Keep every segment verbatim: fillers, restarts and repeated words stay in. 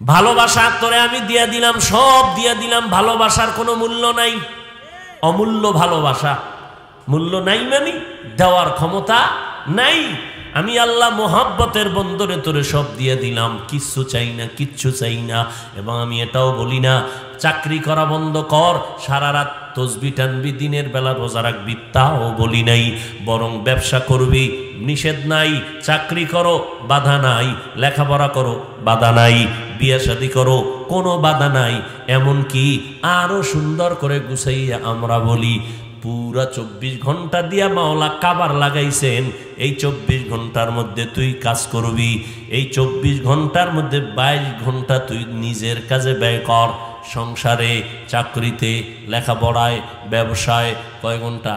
ভালোবাসা তোরে আমি দিয়া দিলাম, সব দিয়া দিলাম, ভালোবাসার কোনো মূল্য নাই, অমূল্য ভালোবাসা। মূল্য নাই মানে দেওয়ার ক্ষমতা নাই। আমি আল্লাহ মোহাব্বতের বন্দরে তোরে সব দিয়ে দিলাম, কিচ্ছু চাই না, কিচ্ছু চাই না। এবং আমি এটাও বলি না চাকরি করা বন্ধ কর, সারা রাত তসবি টানবি, দিনের বেলা রোজা রাখবি, তাও বলি নাই। বরং ব্যবসা করবি, নিষেধ নাই। চাকরি করো, বাধা নাই। লেখাপড়া করো, বাধা নাই। বিয়ে শাদী করো, কোনো বাধা নাই। এমনকি আরো সুন্দর করে গুছাইয়া আমরা বলি পুরা চব্বিশ ঘন্টা দিয়া মাওলা কাবার লাগাইছেন। এই চব্বিশ ঘন্টার মধ্যে তুই কাজ করবি, এই চব্বিশ ঘন্টার মধ্যে বাইশ ঘন্টা তুই নিজের কাজে ব্যয় কর। সংসারে, চাকরিতে, লেখাপড়ায়, ব্যবসায় কয় ঘন্টা?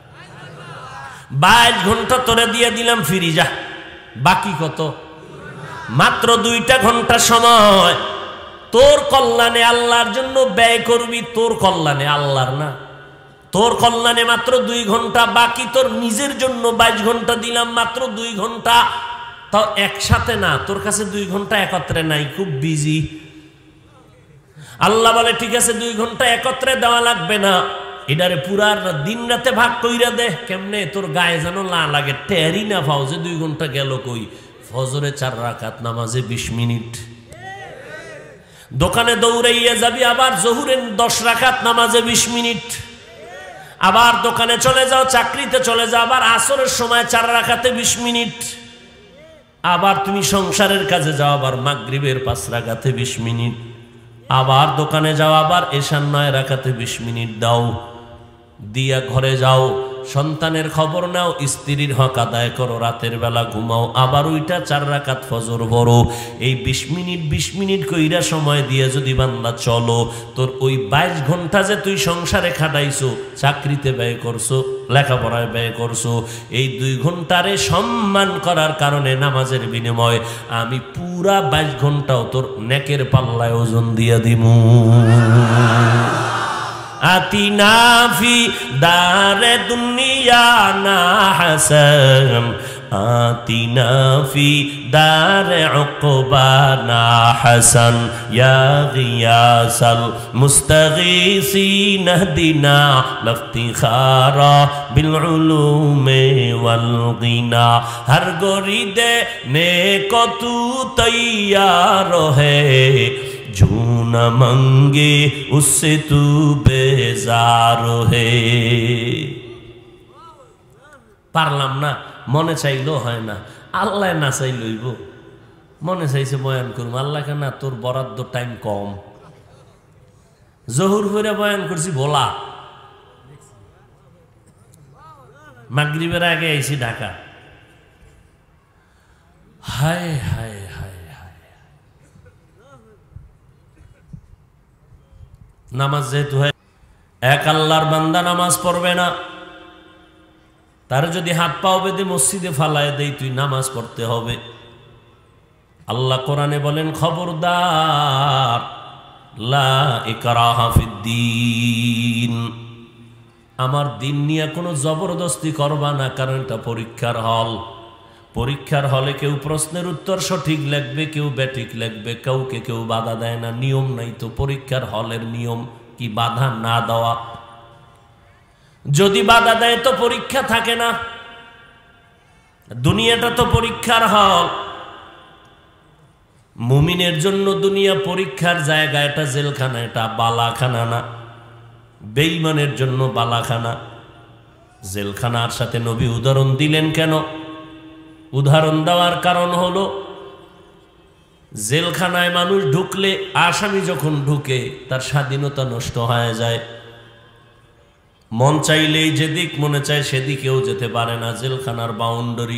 বাইশ ঘন্টা তোরে দিয়ে দিলাম, ফিরি যা। বাকি কত? মাত্র দুইটা ঘন্টা সময় তোর কল্যাণে, আল্লাহর জন্য ব্যয় করবি। তোর কল্যাণে, আল্লাহর না, তোর কল্যাণে মাত্র দুই ঘন্টা। বাকি তোর নিজের জন্য বাইশ ঘন্টা দিলাম, মাত্র দুই ঘন্টা। তাও একসাথে না, তোর কাছে দুই ঘন্টা একত্রে নাই, খুব বিজি। আল্লাহ বলে ঠিক আছে দুই ঘন্টা একত্রে দেওয়া লাগবে না, এটারে পুরার দিন রাতে ভাগ কইরা দে। কেমনে? তোর গায়ে যেন না লাগে, টেরি না পাও যে দুই ঘন্টা গেল কই। ফজরে চার রাকাত, নামাজে বিশ মিনিট। দোকানে দৌড়াইয়া যাবি, আবার জহুরে দশ রাকাত, নামাজে বিশ মিনিট। আবার দোকানে চলে যাও, চাকরিতে চলে যাও, আবার আসরের সময় চার রাকাতে বিশ মিনিট। আবার তুমি সংসারের কাজে যাও, আবার মাগরিবের পাঁচ রাকাতে বিশ মিনিট। আবার দোকানে যাও, আবার এশার নয় রাকাতে বিশ মিনিট দাও। দিয়া ঘরে যাও, সন্তানের খবর নাও, স্ত্রীর হক আদায় করো, রাতের বেলা ঘুমাও, আবার ওইটা চার রাকাত ফজর পড়ো। এই বিশ মিনিট বিশ মিনিট কইরা সময় দিয়ে যদি বান্দা চলো, তোর ওই বাইশ ঘন্টা যে তুই সংসারে খাটাইছো, চাকরিতে ব্যয় করছো, লেখাপড়ায় ব্যয় করছো, এই দুই ঘন্টারে সম্মান করার কারণে নামাজের বিনিময় আমি পুরা বাইশ ঘন্টাও তোর নেকের পাল্লায় ওজন দিয়া দিমু। আতিনা ফি দারে দুনিয়া না হাসান, আতিনা ফি দারে উকবা না হাসান, ইয়া গিয়াসাল মুস্তাগীসিন ইহদিনা লিফতিখারা বিল উলুমি ওয়াল গিনা। হর গরিদে নেকো তু তৈয়ার হে, जो न मंगे उससे तू बेजार है। পারলাম না, মনে চাইলেও হয় না, আল্লাহ না চাইলইব। মনে চাইছে বয়ান করুম, আল্লাহকে না তোর বরাদ্দ টাইম কম। জহুর হইরা বয়ান করছি ভোলা, মাগরিবের আগে আইছি ঢাকা। হায় হায় হায়, নামাজ যেহেতু হয়, এক আল্লাহর বান্দা নামাজ পড়বে না, তার যদি হাত পাও বেঁধে মসজিদে ফালায় দেই, তুই নামাজ পড়তে হবে। আল্লাহ কোরআনে বলেন খবরদার, লা ইকরাহা ফিদ্দীন, আমার দিন নিয়ে কোনো জবরদস্তি করবা না, কারণ এটা পরীক্ষার হল। পরীক্ষার হলে কেউ প্রশ্নের উত্তর সঠিক লিখবে, কেউ ব্যাঠিক লিখবে, কাউকে কেউ বাধা দেয় না। নিয়ম নাই তো পরীক্ষার হলের নিয়ম কি বাধা না দেওয়া? যদি বাধা দেয় তো পরীক্ষা থাকে না। দুনিয়াটা তো পরীক্ষার হল। মুমিনের জন্য দুনিয়া পরীক্ষার জায়গা, এটা জেলখানা, এটা বালাখানা না। বেঈমানের জন্য বালাখানা। জেলখানার সাথে নবী উদাহরণ দিলেন কেন? উদাহরণ দেওয়ার কারণ হলো, জেলখানায় মানুষ ঢুকলে, আসামি যখন ঢুকে, তার স্বাধীনতা নষ্ট হয়ে যায়। মন চাইলেই যেদিক মনে চায় সেদিকেও যেতে পারে না, জেলখানার বাউন্ডারি।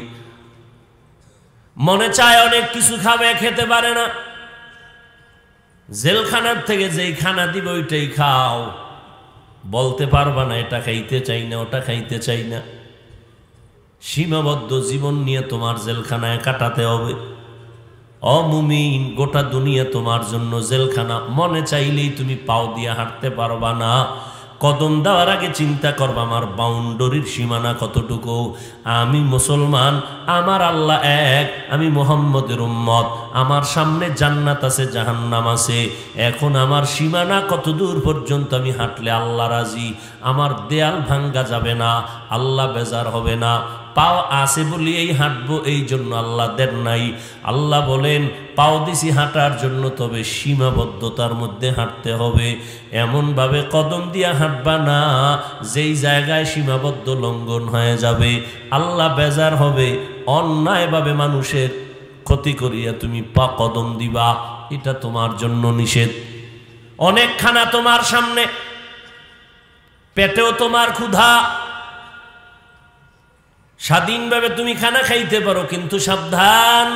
মনে চায় অনেক কিছু খাবে, খেতে পারে না। জেলখানার থেকে যেই খানা দিবে ওইটাই খাও, বলতে পারবা না এটা খাইতে চাই না, ওটা খাইতে চাই না। সীমাবদ্ধ জীবন নিয়ে তোমার জেলখানায় কাটাতে হবে। অমুমিন, গোটা দুনিয়া তোমার জন্য জেলখানা। মনে চাইলেই তুমি পাও দিয়ে হাঁটতে পারবা না, কদম দেওয়ার আগে চিন্তা করবা আমার বাউন্ডারির সীমানা কতটুকু। আমি মুসলমান, আমার আল্লাহ এক, আমি মুহাম্মদের উম্মত, আমার সামনে জান্নাত আছে জাহান্নাম আছে। এখন আমার সীমানা কত দূর পর্যন্ত আমি হাঁটলে আল্লাহ রাজি, আমার দেয়াল ভাঙ্গা যাবে না, আল্লাহ বেজার হবে না। পাও আছে বলি এই হাঁটবো, এই জন্য আল্লাহ দেন নাই। আল্লাহ বলেন পাও দিছি হাঁটার জন্য, তবে সীমাবদ্ধতার মধ্যে হাঁটতে হবে। এমনভাবে কদম দিয়া হাঁটবা না যেই জায়গায় সীমাবদ্ধ লঙ্ঘন হয়ে যাবে, আল্লাহ বেজার হবে। অন্যায়ভাবে মানুষের ক্ষতি করিয়া তুমি পা কদম দিবা, এটা তোমার জন্য নিষেধ। অনেক খানা তোমার সামনে, পেটেও তোমার ক্ষুধা, স্বাধীনভাবে তুমি খানা খাইতে পারো, কিন্তু সাবধান,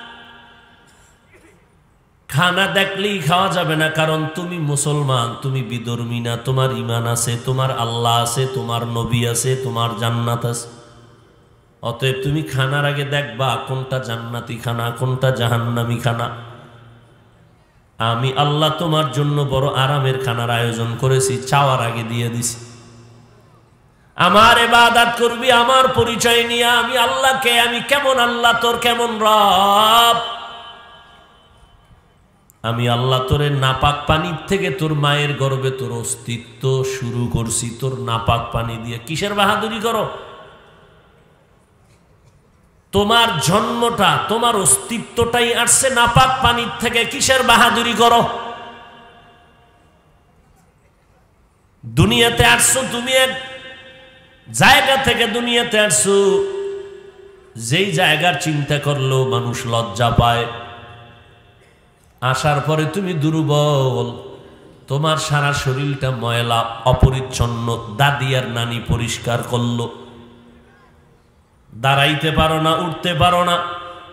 খানা দেখলেই খাওয়া যাবে না। কারণ তুমি মুসলমান, তুমি বিধর্মী না, তোমার ঈমান আছে, তোমার আল্লাহ আছে, তোমার নবী আছে, তোমার জান্নাত আছে। অতএব তুমি খানার আগে দেখবা কোনটা জান্নাতি খানা, কোনটা জাহান্নামী খানা। আমি আল্লাহ তোমার জন্য বড় আরামের খানার আয়োজন করেছি, চাওয়ার আগে দিয়ে দিছি। আমার ইবাদত করবি আমার পরিচয় নিয়ে, আমি আল্লাহকে, আমি কেমন আল্লাহ, তোর কেমন রব। আমি আল্লাহ তোরে নাপাক পানির থেকে, তোর মায়ের গর্ভে তোর অস্তিত্ব শুরু করছি তোর নাপাক পানি দিয়ে। কিসের বাহাদুরি করো? তোমার জন্মটা, তোমার অস্তিত্বটাই আসছে নাপাক পানির থেকে, কিসের বাহাদুরি করো? দুনিয়াতে আসছো তুমি এক জায়গা থেকে, দুনিয়াতে আসছো যেই জায়গার চিন্তা করলেও মানুষ লজ্জা পায়। আসার পরে তুমি দুর্বল, তোমার সারা শরীরটা ময়লা অপরিচ্ছন্ন, দাদি আর নানি পরিষ্কার করলো, দাঁড়াইতে পারো না, উঠতে পারো না।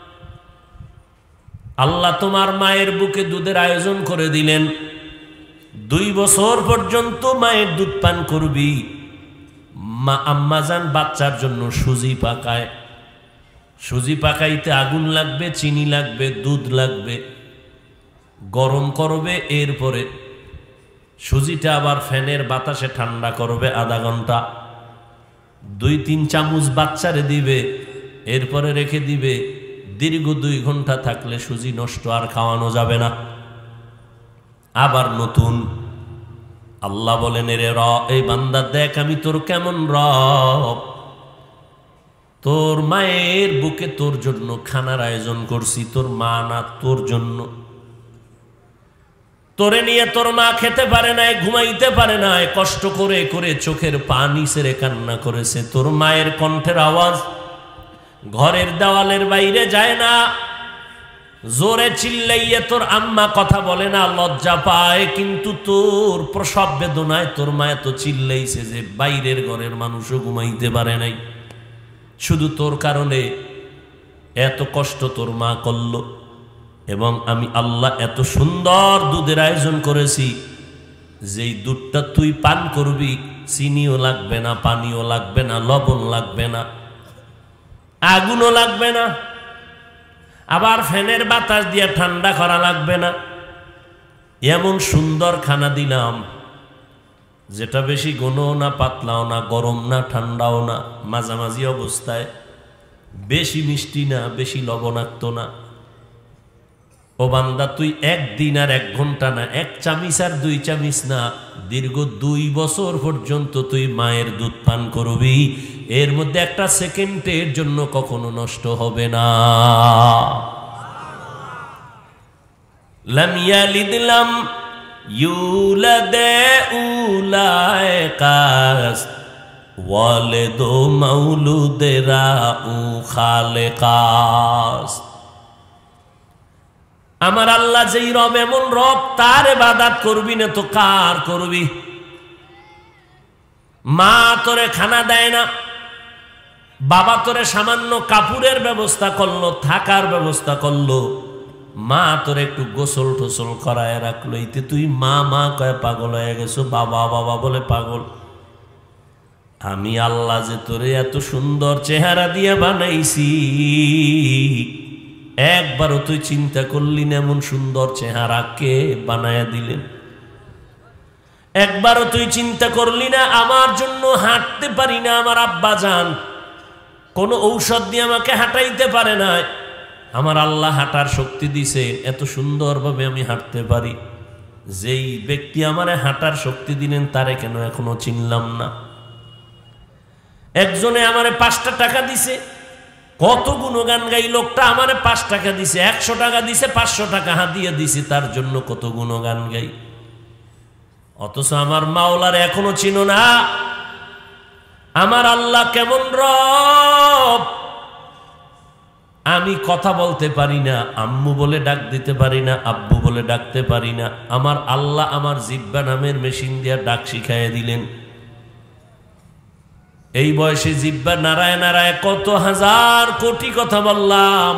আল্লাহ তোমার মায়ের বুকে দুধের আয়োজন করে দিলেন, দুই বছর পর্যন্ত মায়ের দুধ পান করবি। মা আম্মাজান বাচ্চার জন্য সুজি পাকায়, সুজি পাকাইতে আগুন লাগবে, চিনি লাগবে, দুধ লাগবে, গরম করবে, এরপরে সুজিটা আবার ফ্যানের বাতাসে ঠান্ডা করবে আধা ঘন্টা, দুই তিন চামচ বাচ্চারে দিবে, এরপরে রেখে দিবে। দীর্ঘ দুই ঘন্টা থাকলে সুজি নষ্ট, আর খাওয়ানো যাবে না, আবার নতুন। আল্লাহ বলেন এরে র এই বান্দা দেখ আমি তোর কেমন রব, তোর মায়ের বুকে তোর জন্য খানার আয়োজন করছি, তোর মা না তোর জন্য। তোরে নিয়ে তোর মা খেতে পারে নাই, ঘুমাইতে পারে নাই, কষ্ট করে করে চোখের পানি ছেড়ে কান্না করেছে। তোর মায়ের কণ্ঠের আওয়াজ ঘরের দেওয়ালের বাইরে যায় না, জোরে চিল্লাইয়ে তোর আম্মা কথা বলে না, লজ্জা পায়। কিন্তু তোর প্রসব বেদনায় তোর মা এত চিল্লাইছে যে বাইরের ঘরের মানুষও ঘুমাইতে পারে নাই। শুধু তোর কারণে এত কষ্ট তোর মা করল। এবং আমি আল্লাহ এত সুন্দর দুধের আয়োজন করেছি, যেই দুধটা তুই পান করবি, চিনিও লাগবে না, পানিও লাগবে না, লবণ লাগবে না, আগুনও লাগবে না, আবার ফ্যানের বাতাস দিয়ে ঠান্ডা করা লাগবে না। এমন সুন্দর খানা দিলাম যেটা বেশি ঘনও না, পাতলাও না, গরম না, ঠান্ডাও না, মাঝামাঝি অবস্থায়, বেশি মিষ্টি না, বেশি লবণাক্ত না। ও বান্দা তুই একদিন আর এক ঘন্টা না, এক চামিচ আর দুই চামিচ না, দীর্ঘ দুই বছর পর্যন্ত তুই মায়ের দুধ পান করবি। এর মধ্যে একটা সেকেন্ডের জন্য কখনো নষ্ট হবে না। লাম ইয়ালিদ লাম ইউলাদ উলাইকাস ওয়ালিদু মাউলুদেরা উ খালেকাস। আমার আল্লাহ যেই রব, এমন রব, তার ইবাদত করবি না তো কার করবি? মা তোরে খানা দেয় না, বাবা তোরে সামান্য কাপড়ের ব্যবস্থা করলো, থাকার ব্যবস্থা করলো, মা তোরে একটু গোসল টোসল করায় রাখলো, এতে তুই মা মা কয়ে পাগল হয়ে গেছো, বাবা বাবা বলে পাগল। আমি আল্লাহ যে তোরে এত সুন্দর চেহারা দিয়ে বানাইছি, একবারও তুই চিন্তা করলি না এমন সুন্দর চেহারা কে বানায়া দিলেন? একবারও তুই চিন্তা করলি না আমার জন্য হাঁটতে পারি না আমার আব্বা যান, কোনো ঔষধ দিয়ে আমাকে হাঁটাইতে পারে না, আমার আল্লাহ হাঁটার শক্তি দিছে, এত সুন্দরভাবে আমি হাঁটতে পারি। যেই ব্যক্তি আমারে হাঁটার শক্তি দিলেন তারে কেন এখনো চিনলাম না? একজনে আমারে পাঁচটা টাকা দিছে, কত গুণগান গাই লোকটা, আমারে পাঁচ টাকা দিছে, একশো টাকা দিছে, পাঁচশো টাকা হাতিয়ে দিছে, তার জন্য কত গুণগান গাই। অথচ আমার মাওলার এখনো চিনো না। আমার আল্লাহ কেমন রব, আমি কথা বলতে পারি না, আম্মু বলে ডাক দিতে পারি না, আব্বু বলে ডাকতে পারি না। আমার আল্লাহ আমার জিব্বা নামের মেশিন দিয়া ডাক শিখাইয়া দিলেন। এই বয়সে জিব্বা নারায় নারায় কত হাজার কোটি কথা বললাম,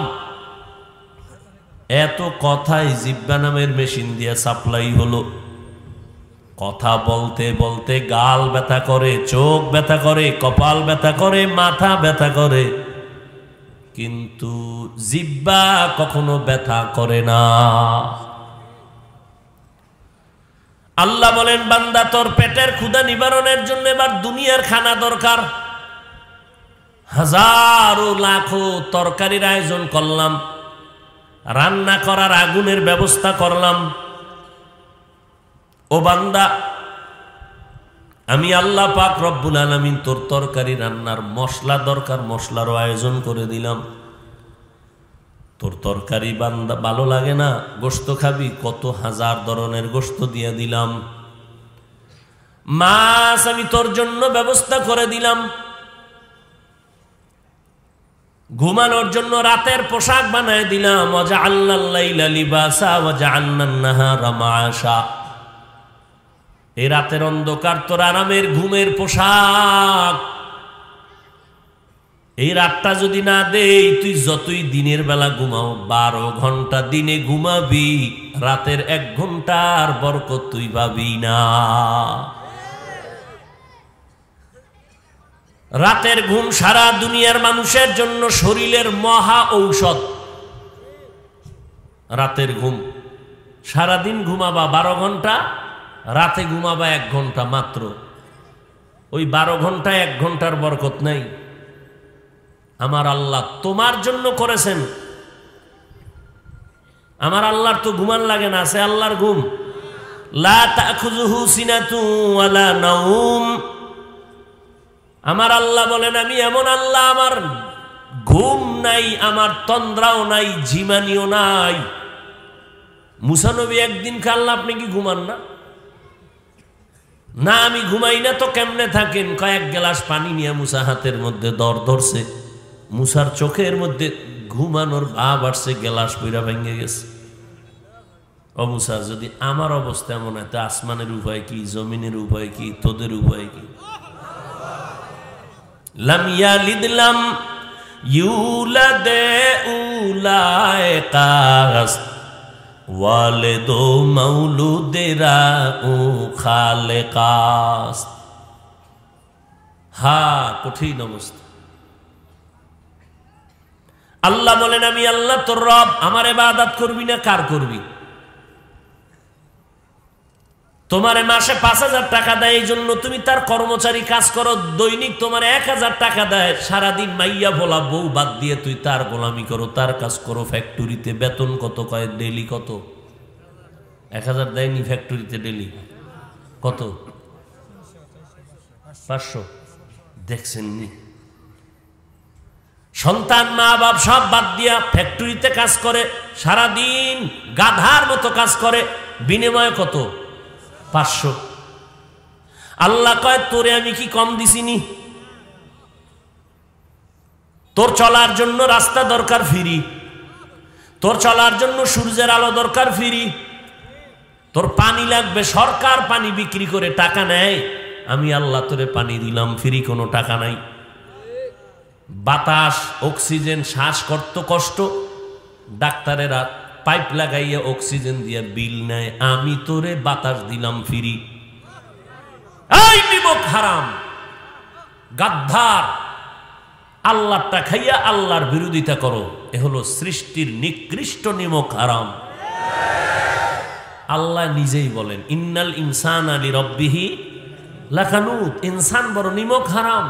এত কথাই জিব্বা নামের মেশিন দিয়া সাপ্লাই হলো। কথা বলতে বলতে গাল ব্যথা করে, চোখ ব্যথা করে, কপাল ব্যথা করে, মাথা ব্যথা করে, কিন্তু জিব্বা কখনো ব্যথা করে না। আল্লাহ বলেন, বান্দা তোর পেটের ক্ষুধা নিবারণের জন্য এবার দুনিয়ার খানা দরকার। হাজারো লাখো তরকারির আয়োজন করলাম, রান্না করার আগুনের ব্যবস্থা করলাম। ও বান্দা, আমি আল্লাহ পাক রব্বুল আলামিন তোর তরকারি রান্নার মশলা দরকার, মশলারও আয়োজন করে দিলাম। তোর তরকারি বান্দা ভালো লাগে না, গোশত খাবি, কত হাজার ধরনের গোশত দিয়ে দিলাম। মাছ আমি তোর জন্য ব্যবস্থা করে দিলাম। ঘুমানোর জন্য রাতের পোশাক বানায় দিলাম। ওয়াজআলনাল লাইলা লিবাসা ওয়াজআলনান নাহারা মাআশা। এই রাতের অন্ধকার তোর আরামের ঘুমের পোশাক। এই রাতটা যদি না দেই, তুই যতই দিনের বেলা ঘুমাও, বারো ঘন্টা দিনে ঘুমাবি, রাতের এক ঘন্টার বরকত তুই পাবি না। রাতের ঘুম সারা দুনিয়ার মানুষের জন্য শরীরের মহা ঔষধ। রাতের ঘুম, সারাদিন ঘুমাবা বারো ঘন্টা, রাতে ঘুমাবা এক ঘন্টা মাত্র। ওই বারো ঘন্টায় এক ঘন্টার বরকত নাই। আমার আল্লাহ তোমার জন্য করেছেন। আমার আল্লাহর তো ঘুমান লাগে না, আছে আল্লাহর ঘুম। লা তাখুযুহু সিনাতুন ওয়ালা নাওম। আমার আল্লাহ বলেন, আমি এমন আল্লাহ, আমার ঘুম নাই, আমার তন্দ্রাও নাই, ঝিমানিও নাই। মুসা নবী একদিন কাল্লা, আপনি কি ঘুমান না? না আমি ঘুমাই না। তো কেমনে থাকেন? কয়েক গ্লাস পানি নিয়ে মুসা হাতের মধ্যে দর ধরছে, মুসার চোখের মধ্যে ঘুমানোর ভাব আসছে, গ্লাস পইরা ভেঙে গেছে। ও মুসা, যদি আমার অবস্থা এমন হয়, তা আসমানের উপায় কি, জমিনের উপায় কি, তোদের উপায় কি? লাম ইয়ালিদ লাম ইউলাদ উলাইকাস ওয়ালিদু মাউলুদেরা উ খালেকাস। হা, কঠিন অবস্থা। আল্লাহ বলেন, আমি আল্লাহ তোর রব, আমার ইবাদত করবি না কার করবি? তোমারে মাসে পাঁচ হাজার টাকা দেয়, এই জন্য তুমি তার কর্মচারী কাজ করো, দৈনিক তোমার এক হাজার টাকা দেয়। সারাদিন মাইয়া ভোলা বউ বাদ দিয়ে তুই তার গোলামি করো, তার কাজ করো। ফ্যাক্টরিতে বেতন কত কয়? ডেলি কত? এক হাজার দেয়নি ফ্যাক্টরিতে ডেলি কত? পাঁচশো। দেখছেন নি? সন্তান মা বাপ সব বাদ দিয়া ফ্যাক্টরিতে কাজ করে, সারাদিন গাধার মতো কাজ করে, বিনিময় কত? পাঁচশো। আল্লাহ কয়, তোরে আমি কি কম দিছিনি? তোর চলার জন্য রাস্তা দরকার ফ্রি, তোর চলার জন্য সূর্যের আলো দরকার ফ্রি, তোর পানি লাগবে, সরকার পানি বিক্রি করে টাকা নেয়, আমি আল্লাহ তোরে পানি দিলাম ফ্রি, কোনো টাকা নাই। বাতাস, অক্সিজেন, শ্বাস করত কষ্ট, ডাক্তারেরা পাইপ লাগাইয়া অক্সিজেন দিয়া বিল নেয়, আমি তোরে বাতাস দিলাম ফ্রি। এই নিমক হারাম, গাদ্দার, আল্লাহটা খাইয়া আল্লাহর বিরোধিতা করো, এ হলো সৃষ্টির নিকৃষ্ট নিমক হারাম। আল্লাহ নিজেই বলেন ইন্নাল ইনসানা লিরাব্বিহি লাকানুত, ইনসান বড় নিমক হারাম।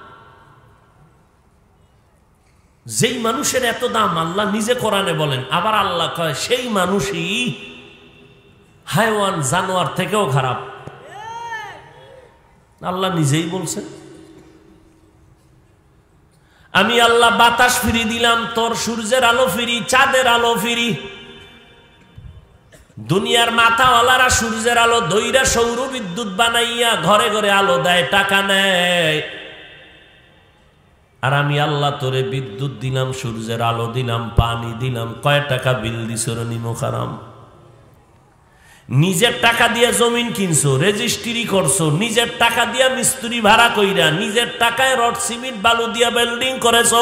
যেই মানুষের এত দাম আল্লাহ নিজে কোরআনে বলেন, আবার আল্লাহ কয় সেই মানুষই হায়ওয়ান জানোয়ার থেকেও খারাপ। আল্লাহ নিজেই বলছেন। আমি আল্লাহ বাতাস ফিরি দিলাম, তোর সূর্যের আলো ফিরি, চাঁদের আলো ফিরি। দুনিয়ার মাথাওয়ালারা সূর্যের আলো দইরা সৌর বিদ্যুৎ বানাইয়া ঘরে ঘরে আলো দেয়, টাকা নেয়। আর আমি আল্লাহ তোরে বিদ্যুৎ দিলাম, সূর্যের আলো দিলাম, পানি দিলাম, কয় টাকা বিল দিছ রে নিমক হারাম। নিজের টাকা দিয়ে জমিন কিনছো, রেজিস্ট্রি করছো, নিজের টাকা দিয়া মিস্ত্রি ভাড়া কইরা, নিজের টাকায় রড সিমেন্ট বালু দিয়া বিল্ডিং করেছো।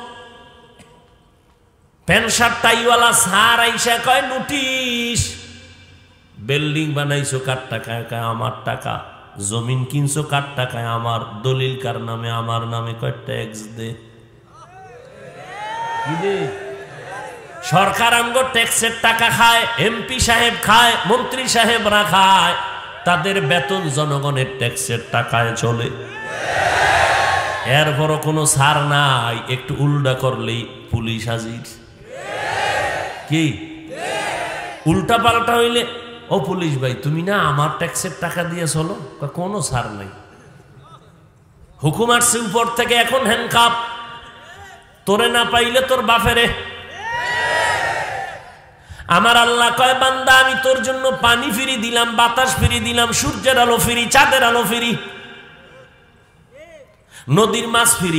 প্যান্ট শার্ট টাইওয়ালা সার আইসা কয় নোটিশ, বিল্ডিং বানাইছো কার টাকায়? আমার টাকা। জমিন কিনছো কার টাকায়? আমার। দলিল কার নামে? আমার নামে। কয় ট্যাক্স দে। সরকার আমগো ট্যাক্সের টাকা খায়, এমপি সাহেব খায়, মন্ত্রী সাহেবরা খায়, তাদের বেতন জনগণের ট্যাক্সের টাকায় চলে। এরপরও কোনো ছাড় নাই, একটু উল্টা করলেই পুলিশ হাজির। কি উল্টা পাল্টা হইলে ও পুলিশ ভাই তুমি না আমার ট্যাক্সের টাকা দিয়ে চলো, কোনো ছাড় নাই। হুকুম আসছে উপর থেকে, এখন হ্যান্ডকাপ, তোরে না পাইলে তোর বাপেরে। আমার আল্লাহ কয় বান্দা আমি তোর জন্য পানি ফিরি দিলাম, বাতাস ফিরি দিলাম, সূর্যের আলো ফিরি, চাঁদের আলো ফিরি, নদীর মাছ ফিরি।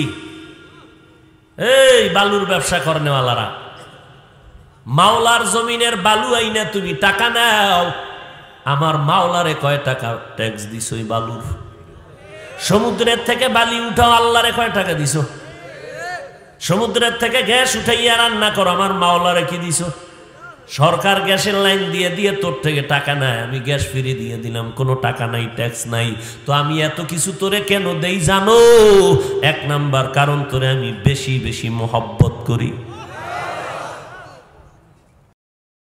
এই বালুর ব্যবসা করনেওয়ালারা, মাওলার জমিনের বালু আইনা তুমি টাকা নাও, আমার মাওলারে কয় টাকা ট্যাক্স দিছ ওই বালুর? সমুদ্রের থেকে বালি উঠাও, আল্লাহরে কয় টাকা দিছ? সমুদ্রের থেকে গ্যাস উঠাইয়া রান্না করো, আমার মাওলারে কি দিছ? সরকার গ্যাসের লাইন দিয়ে দিয়ে তোর থেকে টাকা নেয়, আমি গ্যাস ফ্রি দিয়ে দিলাম, কোনো টাকা নাই, ট্যাক্স নাই। তো আমি এত কিছু তোরে কেন দেই জানো? এক নাম্বার কারণ তোরে আমি বেশি বেশি মোহব্বত করি।